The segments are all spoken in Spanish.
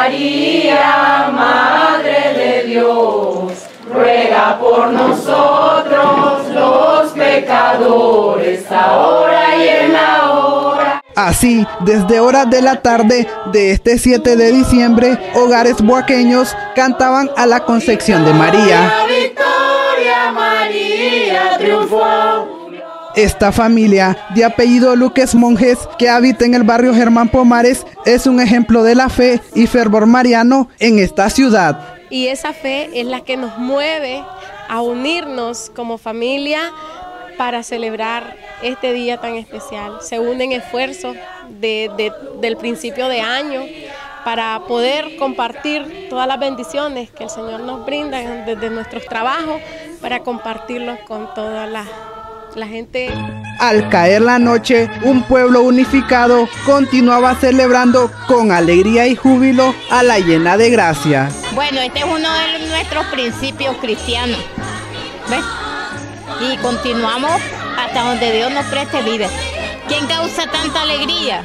María, Madre de Dios, ruega por nosotros los pecadores, ahora y en la hora. Así, desde horas de la tarde de este 7 de diciembre, hogares boaqueños cantaban a la Concepción de María. Victoria, María triunfó. Esta familia de apellido Luques Monjes, que habita en el barrio Germán Pomares, es un ejemplo de la fe y fervor mariano en esta ciudad. Y esa fe es la que nos mueve a unirnos como familia para celebrar este día tan especial. Se unen esfuerzos del principio de año para poder compartir todas las bendiciones que el Señor nos brinda desde nuestros trabajos, para compartirlos con toda la gente. Al caer la noche, un pueblo unificado continuaba celebrando con alegría y júbilo a la llena de gracia. Bueno, este es uno de nuestros principios cristianos, ¿ves? Y continuamos hasta donde Dios nos preste vida. ¿Quién causa tanta alegría?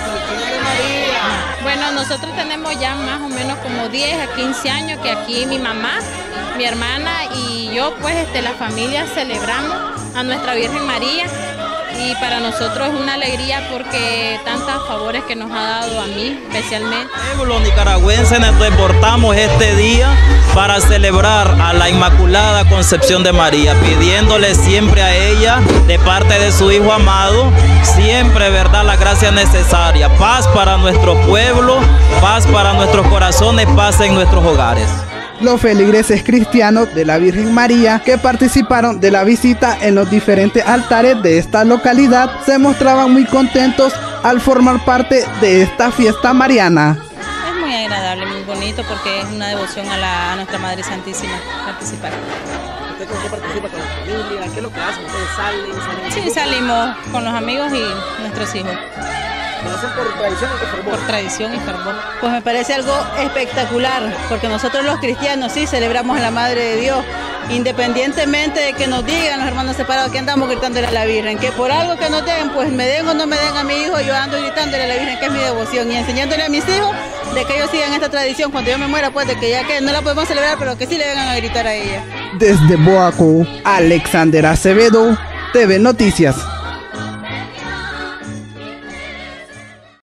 Bueno, nosotros tenemos ya más o menos como 10 a 15 años que aquí mi mamá, mi hermana y yo, pues la familia celebramos a nuestra Virgen María, y para nosotros es una alegría porque tantos favores que nos ha dado a mí especialmente. Los nicaragüenses nos deportamos este día para celebrar a la Inmaculada Concepción de María, pidiéndole siempre a ella, de parte de su Hijo amado, siempre, ¿verdad?, la gracia necesaria, paz para nuestro pueblo, paz para nuestros corazones, paz en nuestros hogares. Los feligreses cristianos de la Virgen María que participaron de la visita en los diferentes altares de esta localidad se mostraban muy contentos al formar parte de esta fiesta mariana. Es muy agradable, muy bonito, porque es una devoción a nuestra Madre Santísima participar. ¿Usted con qué participa? ¿Con la familia? ¿Qué es lo que hacen? ¿Ustedes salen? Sí, salimos con los amigos y nuestros hijos. ¿Lo hacen por tradición o por fervor? Por tradición y fervor. Pues me parece algo espectacular, porque nosotros los cristianos sí celebramos a la Madre de Dios, independientemente de que nos digan los hermanos separados que andamos gritándole a la Virgen, que por algo que nos den, pues me den o no me den a mi hijo, yo ando gritándole a la Virgen, que es mi devoción, y enseñándole a mis hijos de que ellos sigan esta tradición cuando yo me muera, pues de que ya que no la podemos celebrar, pero que sí le vengan a gritar a ella. Desde Boaco, Alexander Acevedo, TV Noticias.